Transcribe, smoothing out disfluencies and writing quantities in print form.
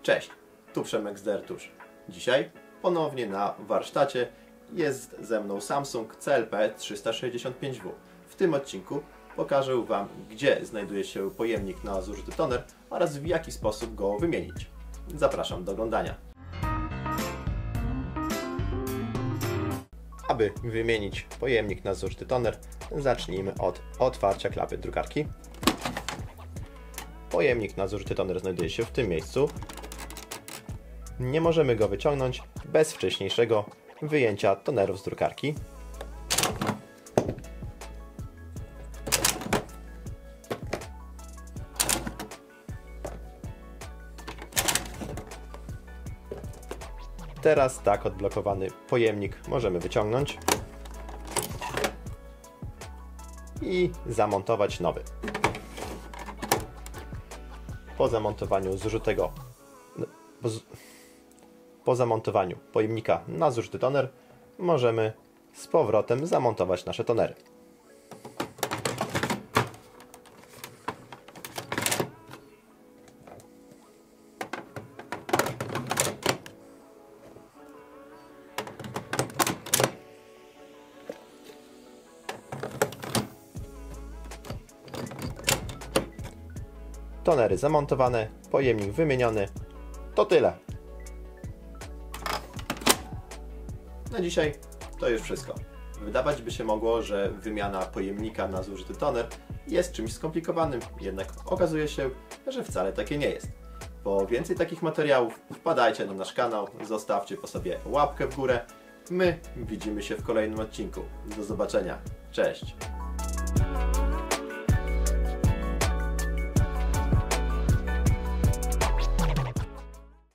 Cześć, tu Przemek z Dertusz. Dzisiaj ponownie na warsztacie jest ze mną Samsung CLP 365W. W tym odcinku pokażę Wam, gdzie znajduje się pojemnik na zużyty toner oraz w jaki sposób go wymienić. Zapraszam do oglądania. Aby wymienić pojemnik na zużyty toner, zacznijmy od otwarcia klapy drukarki. Pojemnik na zużyty toner znajduje się w tym miejscu. Nie możemy go wyciągnąć bez wcześniejszego wyjęcia tonerów z drukarki. Teraz tak odblokowany pojemnik możemy wyciągnąć i zamontować nowy. Po zamontowaniu pojemnika na zużyty toner możemy z powrotem zamontować nasze tonery. Tonery zamontowane, pojemnik wymieniony. To tyle. Na dzisiaj to już wszystko. Wydawać by się mogło, że wymiana pojemnika na zużyty toner jest czymś skomplikowanym, jednak okazuje się, że wcale takie nie jest. Po więcej takich materiałów wpadajcie na nasz kanał, zostawcie po sobie łapkę w górę. My widzimy się w kolejnym odcinku. Do zobaczenia. Cześć!